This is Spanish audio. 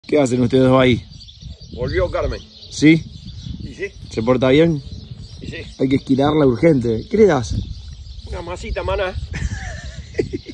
¿Qué hacen ustedes dos ahí? Volvió Carmen. ¿Sí? ¿Y sí? ¿Se porta bien? ¿Y sí? Hay que esquilarla urgente. ¿Qué le das? Una masita, maná.